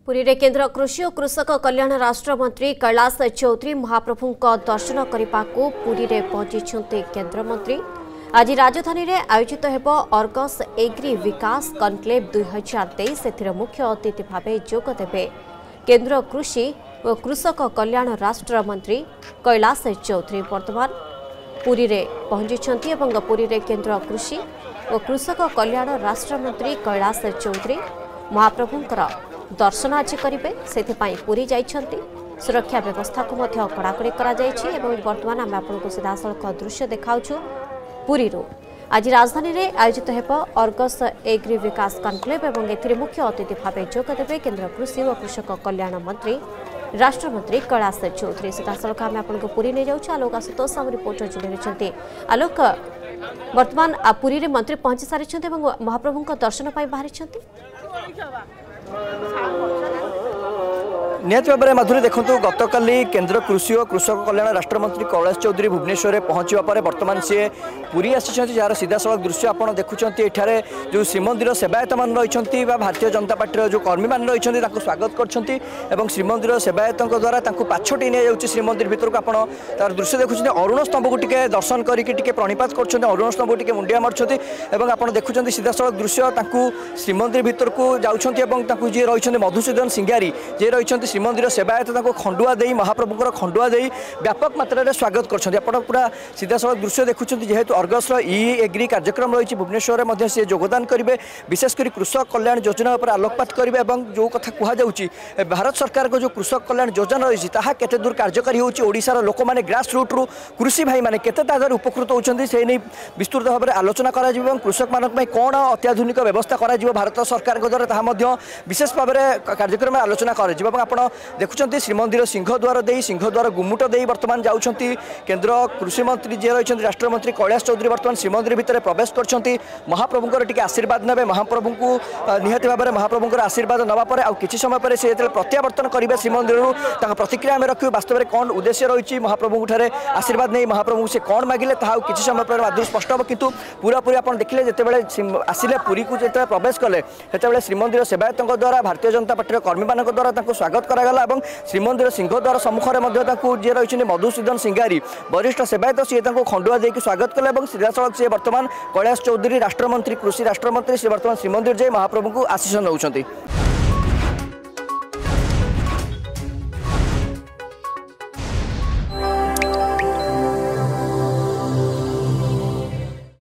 पुरी रे केंद्र कृषि और कृषक कल्याण राष्ट्र मंत्री कैलाश चौधरी महाप्रभु दर्शन करने को पुरी रे पहुंची केंद्र मंत्री। आज राजधानी रे आयोजित हेब अर्गस एग्री विकास कनक्लेव 2023 एथिरे मुख्य अतिथि भावे जोग देबे केंद्र कृषि और कृषक कल्याण राष्ट्र मंत्री कैलाश चौधरी। वर्तमान पुरी रे पहुंची एवं पुरी रे केंद्र कृषि और कृषक कल्याण राष्ट्र मंत्री कैलाश चौधरी महाप्रभुंकर दर्शन आज करेंगे से पुरी जाइछंती। सुरक्षा व्यवस्था को मध्य कड़ाकड़ी करा जाइछि एवं वर्तमान आम आपको सीधा सड़क दृश्य देखाउछु पुरी रो। आज राजधानी रे आयोजित हेब अर्गस एग्री विकास कनक्लेव एवं एथिरे मुख्य अतिथि भावे जोग देबे केंद्र कृषि और कृषक कल्याण मंत्री राष्ट्रमंत्री कैलाश चौधरी। सीधा सड़क आम आपको पुरी नहीं जाऊँ। आलोक आशुतोष आम रिपोर्टर जोड़ी रही। आलोक, वर्तमान पुरी रे मंत्री पहुंची सारी महाप्रभु दर्शन पाई बाहरी निहत भाव में माधुरी देखु गतकाली केंद्र कृषि और कृषक कल्याण राष्ट्र मंत्री कैलाश चौधरी भुवनेश्वर में पहुंचा पर बर्तमान सी पुरी आसी जार सीधा सड़क दृश्य आप देखुं। एठारे जो श्रीमंदिर सेवायत मान रही भारतीय जनता पार्टी जो कर्मी मान रही स्वागत कर श्रीमंदिर सेवायत द्वारा पाछटी नहीं श्रीमंदिर भीतर को आप दृश्य देखुं। अरुण स्तंभ को टिके दर्शन करके प्रणिपात कर अरुण स्तंभ को टिके मुंडिया मार्च आप देखुं सीधा सड़क दृश्य श्रीमंदिर भीतर को जाऊँ जी रही मधुसूदन सिंगारी जे रही श्रीमंदिर सेवायत खंडुआ दे महाप्रभुर खंडुआ दे व्यापक मात्रा स्वागत कर पूरा सीधा सड़क दृश्य देखुं। जेहेतु अर्गस ई एग्री कार्यक्रम रही भुवनेश्वर में सी योगदान करेंगे विशेषकर कृषक कल्याण योजना पर आलोकपात करेंगे जो कथा कहुच्छी भारत सरकार को जो कृषक कल्याण योजना रही केते दूर कार्यकारी होशार लोक मैंने ग्रास रूट रु कृषि भाई मैंने केते उपकृत होती से नहीं विस्तृत भाव में आलोचना कर कृषक मान कौन अत्याधुनिक व्यवस्था कर भारत सरकार द्वारा विशेष भाव में कार्यक्रम आलोचना कर देखुं श्रीमंदिर सिंहद्वार दे सिंहद्वार गुमुट दे बर्तमान जाउछंती केंद्र कृषि मंत्री जे रही राष्ट्रमंत्री कैलाश चौधरी बर्तमान श्रीमंदिर भितर प्रवेश करछंती महाप्रभुंकर टिके आशीर्वाद नेबे महाप्रभु को निहत भाव में महाप्रभुंकर आशीर्वाद नवा पर आउ किछि समय पर से प्रत्यावर्तन करेंगे श्रीमंदिर प्रतिक्रिया आम रखिए वास्तव में कौन उद्देश्य रही महाप्रभु ठारे आशीर्वाद नहीं महाप्रभु से कौन मागिले किछि समय पर माधुरी स्पष्ट हम किंतु पूरा पूरी आप देखिले जिते आसिले पुरी को जिते प्रवेश कले से श्रीमंदिर सेवायत द्वारा भारतीय जनता पार्टी कर्मी मान द्वारा स्वागत करागला श्रीमंदिर सिंहद्वार सम्मुखें जे रही मधुसूदन सिंगारी वरिष्ठ सेवायत सी खंडुआ देकी स्वागत कले सीधा सड़क सी बर्तमान कैलाश चौधरी राष्ट्रमंत्री कृषि राष्ट्रमंत्री से बर्तमान श्रीमंदिर जाए महाप्रभु को आशीष नौकरी।